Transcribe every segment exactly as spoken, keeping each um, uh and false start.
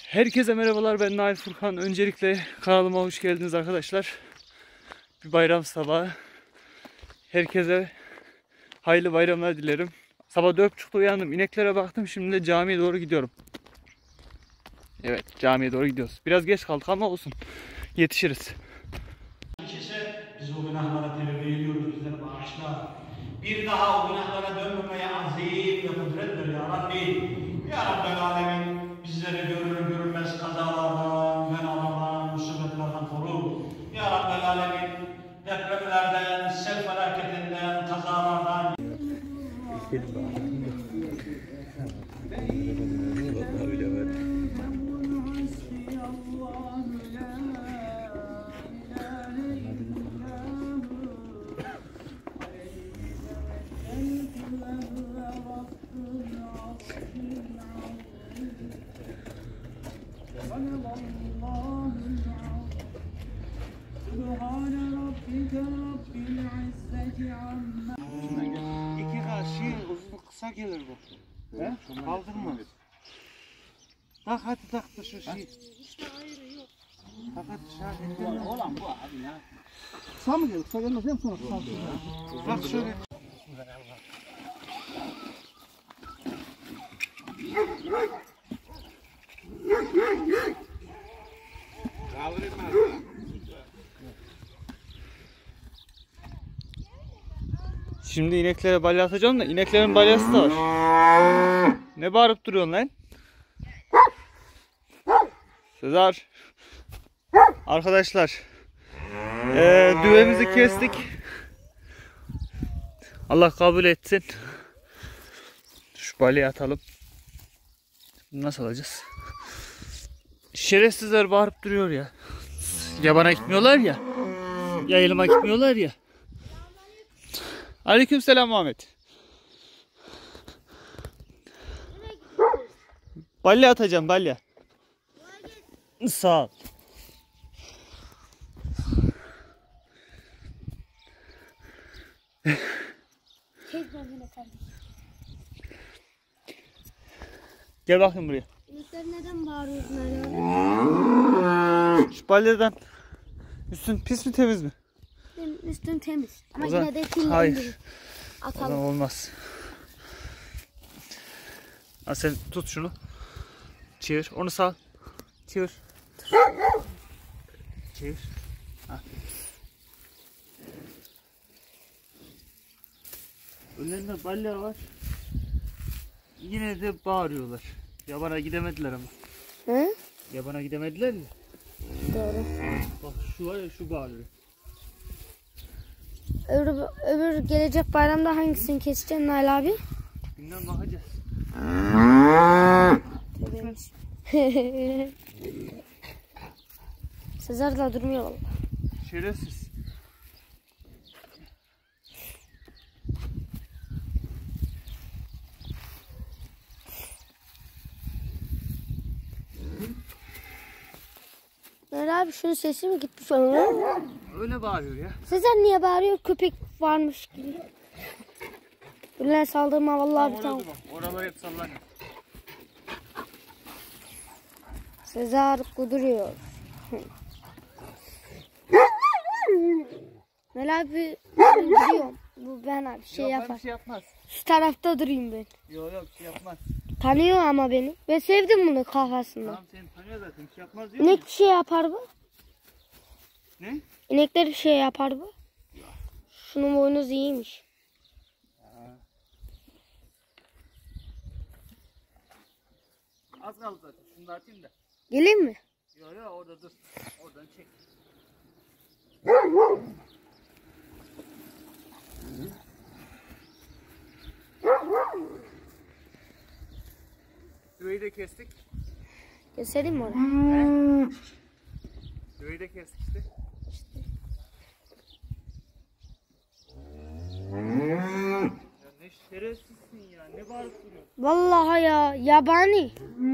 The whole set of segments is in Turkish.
Herkese merhabalar, ben Nail Furkan. Öncelikle kanalıma hoş geldiniz arkadaşlar. Bir bayram sabahı. Herkese hayırlı bayramlar dilerim. Sabah dört buçukta uyandım. İneklere baktım. Şimdi de camiye doğru gidiyorum. Evet, camiye doğru gidiyoruz. Biraz geç kaldık ama olsun. Yetişiriz. Biz o günahlara tevbe ediyoruz, bizleri bağışla. Bir daha o günahlara dönmemeye azim ve kudret ver ya Rabbi. Ya Rabbel Alemin, bizleri görülür görülmez kazalardan, belalardan, musibetlerden koru. Ya Rabbel Alemin, depremlerden, sel felaketinden, kazalardan. İki karşı uzun kısa gelir bu. He? Kaldırma. Tak hadi tak da şu şey. Tak hadi dışarı. Olan bu abi ya. Sağ mı gelir? Kısa gelmez hem sonra kısa. Bak şöyle. Şimdi ineklere balya atacağım da ineklerin balyası da var. Ne bağırıp duruyorsun lan? Sezar. Arkadaşlar. Ee, düğümümüzü kestik. Allah kabul etsin. Şu balyayı atalım. Nasıl alacağız? Şerefsizler bağırıp duruyor ya. Yabana gitmiyorlar ya. Yayılıma gitmiyorlar ya. Aleykümselam Muhammed. Balya atacağım, balya. Sağ ol. Gel bakayım buraya. İnekler neden bağırıyorsun öyle? Şu balyadan. Üstün pis mi temiz mi? Benim üstüm temiz. Ama O zaman- yine de kirlendim. hayır. O Atalım. zaman olmaz. Ha, sen tut şunu. Çevir. Onu sağ. Çevir. Çevir. Ha. Önlerinde balya var. Yine de bağırıyorlar. Yabana gidemediler ama. Hı? Yabana gidemediler mi? Doğru. Bak şu var ya, şu bağırıyor. Öbür, öbür gelecek bayramda hangisini keseceksin Nail abi? Bilmem, bakacağız. Sezar da durmuyor valla. Şerefsiz. Nail abi şunun sesi mi gitmiş ona? Öyle bağırıyor ya. Sezar niye bağırıyor? Köpek varmış gibi. Ürler saldırma vallahi bir tane. Oralar hep sallanıyor. Sezar kuduruyor. Nail abi ben gidiyorum. Bu ben abi şey Yok, yapar. bir şey yapmaz. Şu tarafta durayım ben. Yok yok, bir şey yapmaz. Tanıyor ama beni. Ben sevdim bunu kafasından. Tamam, seni tanıyor zaten, bir şey yapmaz diyor. İnek bir şey yapar bu. Ne? İnekler bir şey yapar bu. Şunun boynuzu iyiymiş. Az kaldı zaten. Şunu da atayım da. Geleyim mi? Yok yok, orada dur. Oradan çek. Düveyi de kestik. Keselim mi oraya? Düveyi de kestik işte. Ya ne şerefsizsin ya. Ne bağırıp duruyorsun? Vallahi ya yabani.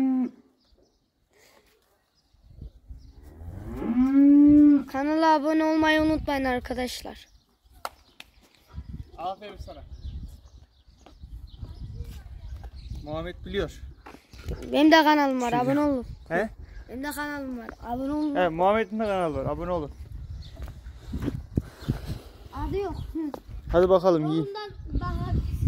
Kanala abone olmayı unutmayın arkadaşlar. Aferin sana. Muhammed biliyor. Benim de kanalım var, abone olun. He? Benim de kanalım var. Abone olun. He, Muhammed'in de kanalı var. Abone olun. Adı yok. Hı. Hadi bakalım yiyin. Ondan daha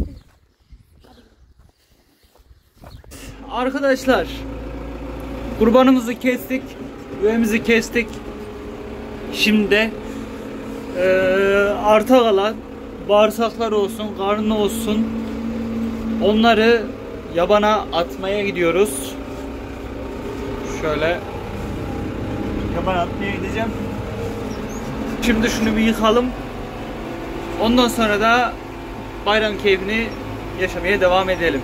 Arkadaşlar, kurbanımızı kestik, üvemizi kestik. Şimdi e, arta kalan bağırsaklar olsun, karnı olsun, onları yabana atmaya gidiyoruz. Şöyle yabana atmaya gideceğim. Şimdi şunu bir yıkalım. Ondan sonra da bayram keyfini yaşamaya devam edelim.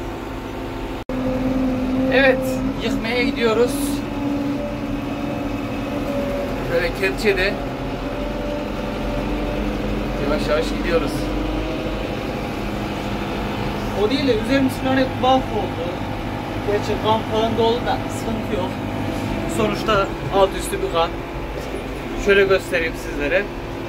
Evet, yıkmaya gidiyoruz. Şöyle kepçede yavaş yavaş gidiyoruz. O değil de üzerimiz falan hep mahvoldu. Gerçi kan falan da oldu da sıkıntı yok. Sonuçta alt üstü bir kan. Şöyle göstereyim sizlere.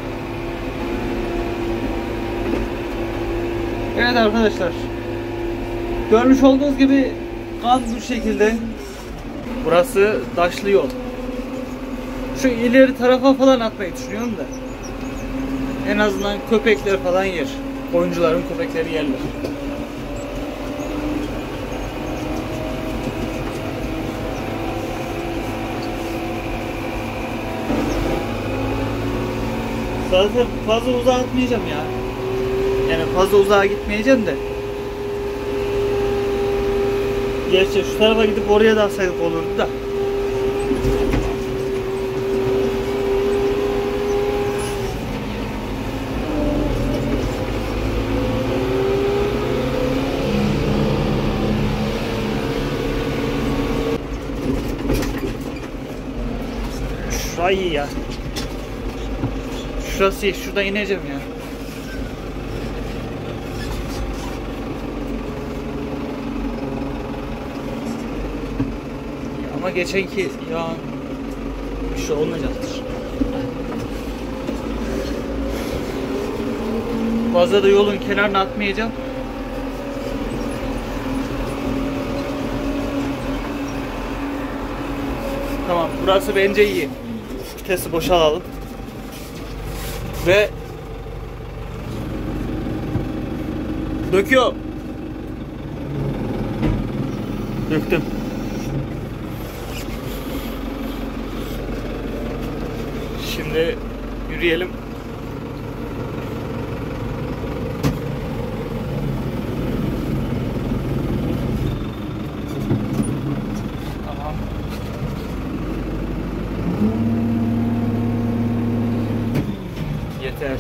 Evet arkadaşlar, görmüş olduğunuz gibi kan bu şekilde. Burası taşlı yol. Şu ileri tarafa falan atmayı düşünüyorum da en azından köpekler falan yer. Oyuncuların köpekleri yerler. Zaten fazla uzağa atmayacağım ya. Yani fazla uzağa gitmeyeceğim de. Gerçi şu tarafa gidip oraya da atsaydık olurdu da. Şurayı iyi ya. Şurası iyi. Şuradan ineceğim ya. Ama geçenki ya bir şey olmayacaktır. Fazla da yolun kenarına atmayacağım. Tamam, burası bence iyi. Vitesi boşalalım. Ve döküyor. Döktüm. Şimdi yürüyelim. Tamam. Yeter.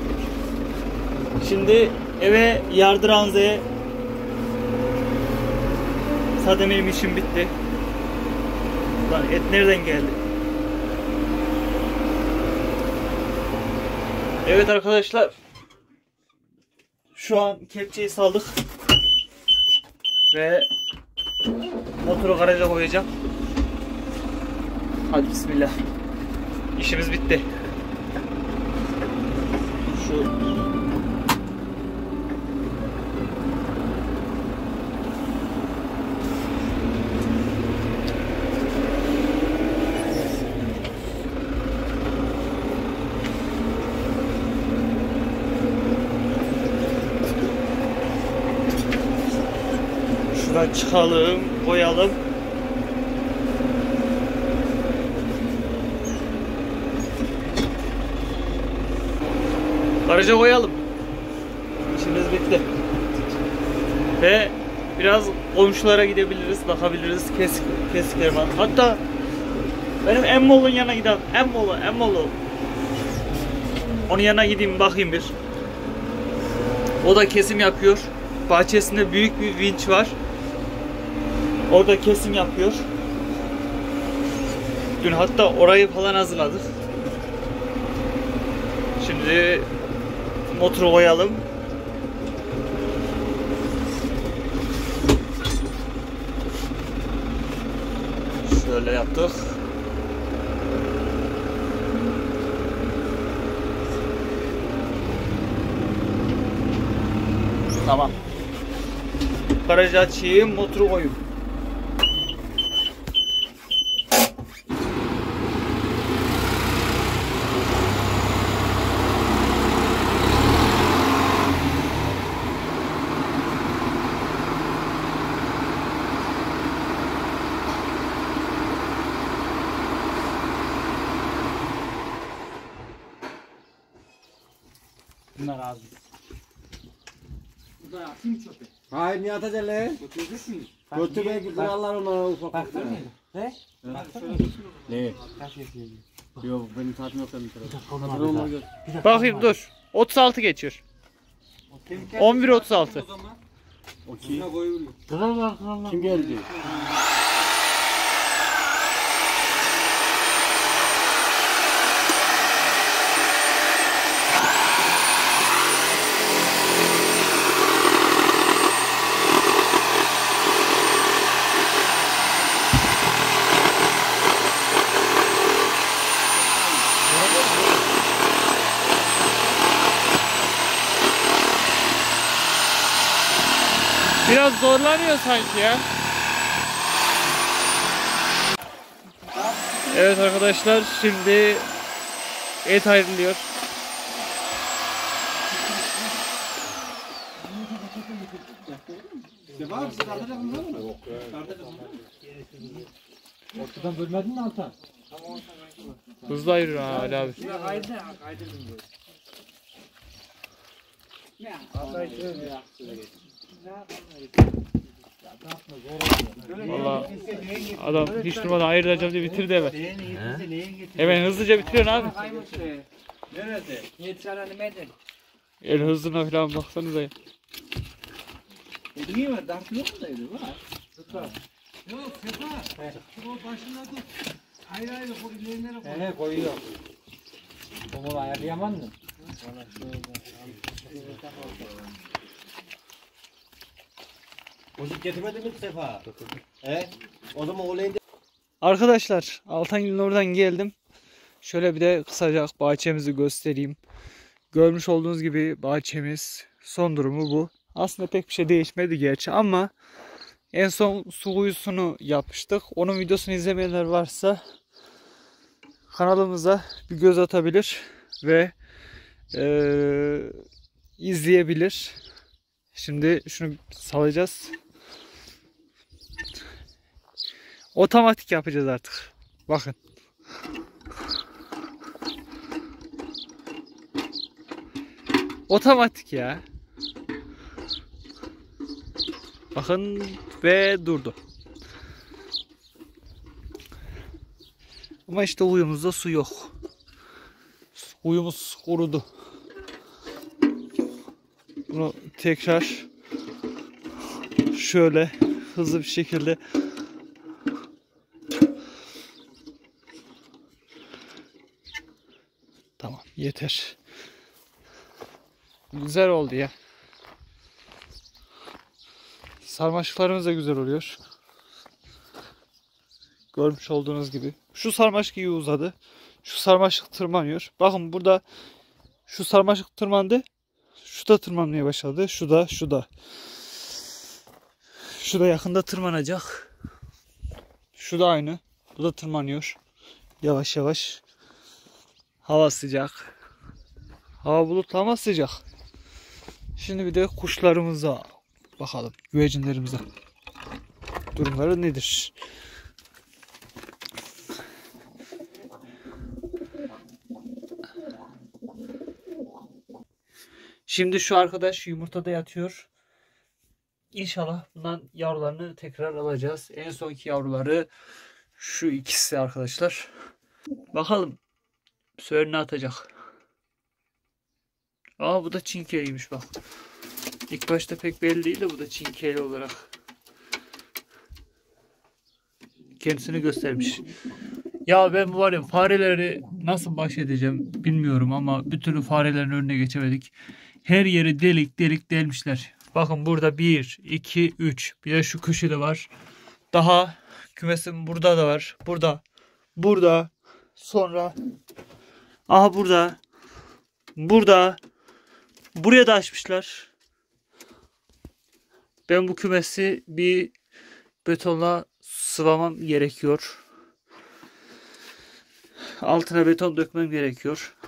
Şimdi eve yardıranzaya zaten benim işim bitti. Lan et nereden geldi? Evet arkadaşlar, şu an kepçeyi saldık ve motoru garaja koyacağım. Hadi bismillah. İşimiz bitti. Şu şuradan çıkalım, koyalım. Garaja koyalım. İşimiz bitti. Ve biraz komşulara gidebiliriz, bakabiliriz. Kesik, kesikler var. Hatta benim Emmoğlu'nun yanına gidelim. Emmoğlu, Emmoğlu. Onun yanına gideyim, bakayım bir. O da kesim yapıyor. Bahçesinde büyük bir vinç var. Orada kesim yapıyor. Dün hatta orayı falan hazırladık. Şimdi motoru koyalım. Şöyle yaptık. Tamam. Garajı açayım, motoru koyayım. Bunlar az. Bu da atayım çöpe. Hayır niye atacaksın lan? Götürecek miyiz? Götü belki krallar onlara ufak Bak ufak. ne? Ne? Kaç yapıyor? Yok benim saatim yok senin tarafı. Olmaz Hatırlıyor daha. musun? Bakayım dur. otuz altı geçiyor. on bir otuz altı. O kim? Krallar krallar. Kim geldi? Biraz zorlanıyor sanki ya. Evet arkadaşlar, şimdi et ayrılıyor. Var siz atacak mısınız? Yok. Ortadan bölmedin mi Altan? Hızlı ayırıyor ha Ali abi. Valla adam hiç durmadan ayıracağım diye bitirdi hemen. Hemen hızlıca bitiriyorsun abi. Nerede? Yetişen medeni. El hızına falan baksanıza ya. Niye var? Dart yok mu da öyle var? Yok sefa. O başında dur. Hayır hayır o ilerlere koy. He koyuyor. Bunu ayarlayamam mı? Bozuk getirmedin mi sefa? He? O zaman olayın de... Arkadaşlar Altangil'in oradan geldim. Şöyle bir de kısaca bahçemizi göstereyim. Görmüş olduğunuz gibi bahçemiz son durumu bu. Aslında pek bir şey değişmedi gerçi ama en son su kuyusunu yapmıştık. Onun videosunu izlemeyenler varsa kanalımıza bir göz atabilir ve ee, izleyebilir. Şimdi şunu salacağız. Otomatik yapacağız artık. Bakın. Otomatik ya. Bakın ve durdu. Ama işte uyumuzda su yok. Uyumuz kurudu. Bunu tekrar şöyle hızlı bir şekilde tamam yeter. Güzel oldu ya. Sarmaşıklarımız da güzel oluyor. Görmüş olduğunuz gibi. Şu sarmaşık iyi uzadı. Şu sarmaşık tırmanıyor. Bakın burada şu sarmaşık tırmandı. Şu da tırmanmaya başladı. Şu da, şu da. Şu da yakında tırmanacak. Şu da aynı. Bu da tırmanıyor. Yavaş yavaş. Hava sıcak. Hava bulutlu ama sıcak. Şimdi bir de kuşlarımıza bakalım. Güvercinlerimize. Durumları nedir? Şimdi şu arkadaş yumurtada yatıyor. İnşallah bundan yavrularını tekrar alacağız. En sonki yavruları şu ikisi arkadaşlar. Bakalım. Bu sefer ne atacak? Aa bu da çinkeliymiş bak. İlk başta pek belli değil de bu da çinkeli olarak kendisini göstermiş. Ya ben bu var ya fareleri nasıl baş edeceğim bilmiyorum ama bir türlü farelerin önüne geçemedik. Her yeri delik delik delmişler. Bakın burada bir, iki, üç. Bir de şu köşede var. Daha kümesim burada da var. Burada. Burada. Sonra. Aha burada. Burada. Buraya da açmışlar. Ben bu kümesi bir betonla sıvamam gerekiyor. Altına beton dökmem gerekiyor.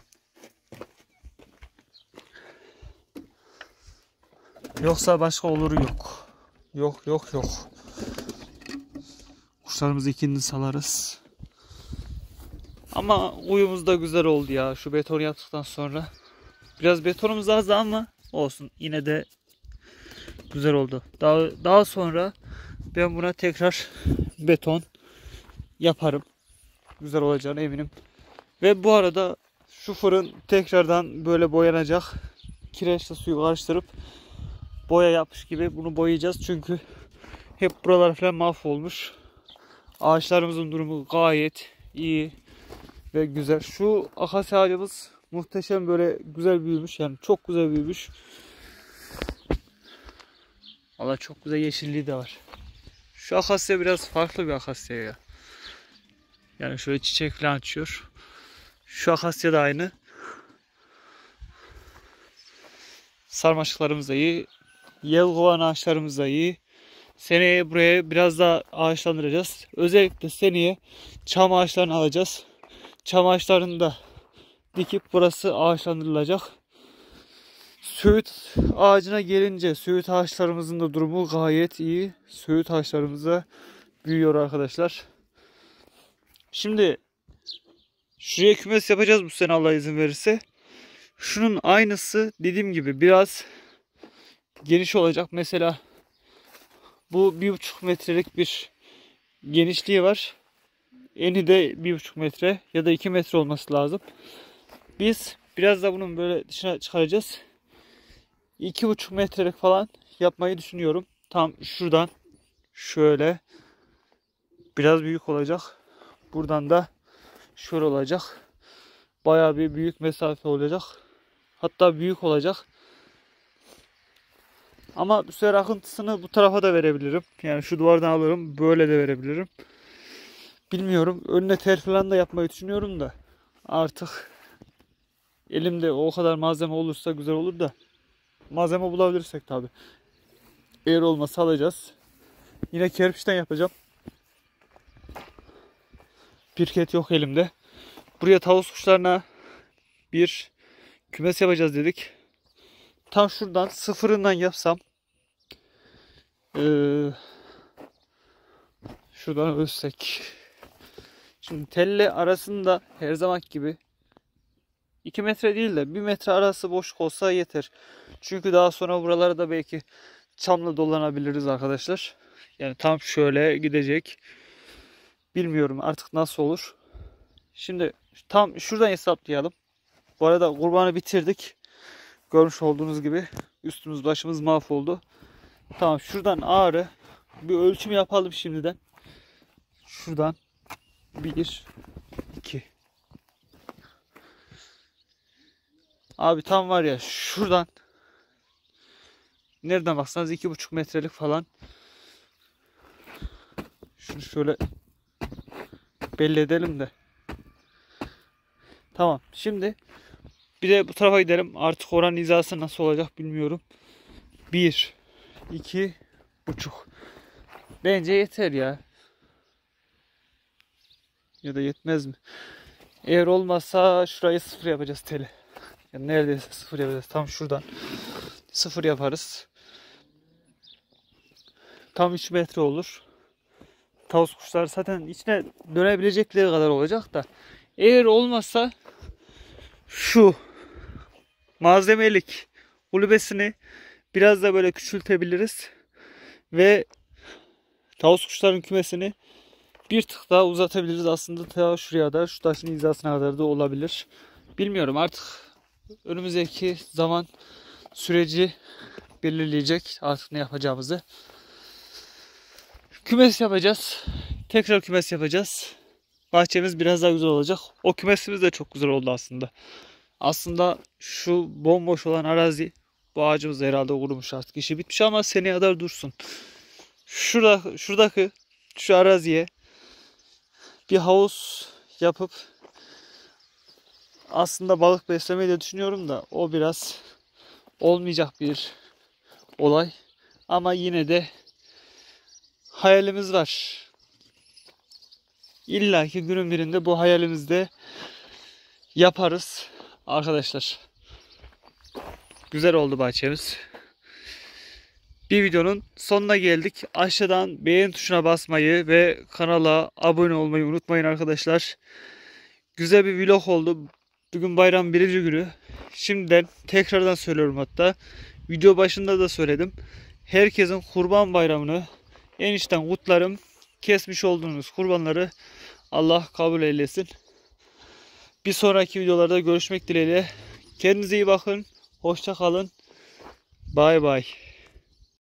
Yoksa başka oluru yok. Yok yok yok. Kuşlarımızı ikindi salarız. Ama uyumuz da güzel oldu ya. Şu beton yaptıktan sonra. Biraz betonumuz azdı ama olsun. Yine de güzel oldu. Daha, daha sonra ben buna tekrar beton yaparım. Güzel olacağına eminim. Ve bu arada şu fırın tekrardan böyle boyanacak. Kireçle suyu karıştırıp boya yapmış gibi bunu boyayacağız. Çünkü hep buralar falan mahvolmuş. Ağaçlarımızın durumu gayet iyi ve güzel. Şu akasya ağacımız muhteşem, böyle güzel büyümüş. Yani çok güzel büyümüş. Valla çok güzel yeşilliği de var. Şu akasya biraz farklı bir akasya ya. Yani şöyle çiçek falan açıyor. Şu akasya da aynı. Sarmaşıklarımız da iyi. Yelkovan ağaçlarımız da iyi. Seneye buraya biraz daha ağaçlandıracağız. Özellikle seneye çam ağaçlarını alacağız. Çam ağaçlarını da dikip burası ağaçlandırılacak. Söğüt ağacına gelince söğüt ağaçlarımızın da durumu gayet iyi. Söğüt ağaçlarımız da büyüyor arkadaşlar. Şimdi şuraya kümes yapacağız bu sene Allah izin verirse. Şunun aynısı dediğim gibi biraz geniş olacak. Mesela bu bir buçuk metrelik bir genişliği var. Eni de bir buçuk metre ya da iki metre olması lazım. Biz biraz da bunun böyle dışına çıkaracağız. iki buçuk metrelik falan yapmayı düşünüyorum. Tam şuradan şöyle biraz büyük olacak. Buradan da şöyle olacak. Bayağı bir büyük mesafe olacak. Hatta büyük olacak. Ama bu sefer akıntısını bu tarafa da verebilirim. Yani şu duvardan alırım. Böyle de verebilirim. Bilmiyorum. Önüne tel falan da yapmayı düşünüyorum da. Artık elimde o kadar malzeme olursa güzel olur da. Malzeme bulabilirsek tabi. Eğer olmasa alacağız. Yine kerpiçten yapacağım. Pirket yok elimde. Buraya tavus kuşlarına bir kümes yapacağız dedik. Tam şuradan sıfırından yapsam ee, şuradan ölsek. Şimdi telle arasında her zaman gibi iki metre değil de bir metre arası boşluk olsa yeter. Çünkü daha sonra buralara da belki çamla dolanabiliriz arkadaşlar. Yani tam şöyle gidecek. Bilmiyorum artık nasıl olur. Şimdi tam şuradan hesaplayalım. Bu arada kurbanı bitirdik. Görmüş olduğunuz gibi üstümüz başımız mahvoldu. Tamam, şuradan ağrı bir ölçüm yapalım şimdiden. Şuradan bir iki. Abi tam var ya şuradan nereden baksanız iki buçuk metrelik falan. Şunu şöyle belli edelim de. Tamam, şimdi bir de bu tarafa gidelim. Artık oranın hizası nasıl olacak bilmiyorum. Bir, iki buçuk. Bence yeter ya. Ya da yetmez mi? Eğer olmazsa şurayı sıfır yapacağız teli. Yani neredeyse sıfır yapacağız. Tam şuradan sıfır yaparız. Tam üç metre olur. Tavus kuşlar zaten içine dönebilecekleri kadar olacak da. Eğer olmazsa şu malzemelik kulübesini biraz da böyle küçültebiliriz. Ve tavus kuşların kümesini bir tık daha uzatabiliriz. Aslında ta şuraya da, şu taşın hizasına kadar da olabilir. Bilmiyorum, artık önümüzdeki zaman süreci belirleyecek artık ne yapacağımızı. Kümes yapacağız. Tekrar kümes yapacağız. Bahçemiz biraz daha güzel olacak. O kümesimiz de çok güzel oldu aslında. Aslında şu bomboş olan arazi, bu ağacımız herhalde kurumuş artık, işi bitmiş ama seneye kadar dursun. Şurada, şuradaki şu araziye bir havuz yapıp aslında balık beslemeyi de düşünüyorum da o biraz olmayacak bir olay. Ama yine de hayalimiz var. İlla ki günün birinde bu hayalimizde yaparız arkadaşlar. Güzel oldu bahçemiz. Bir videonun sonuna geldik. Aşağıdan beğen tuşuna basmayı ve kanala abone olmayı unutmayın arkadaşlar. Güzel bir vlog oldu. Bugün bayram birinci günü. şimdiden tekrardan söylüyorum hatta. Video başında da söyledim. Herkesin Kurban Bayramı'nı en içten kutlarım. Kesmiş olduğunuz kurbanları Allah kabul eylesin. Bir sonraki videolarda görüşmek dileğiyle. Kendinize iyi bakın. Hoşça kalın. Bay bay.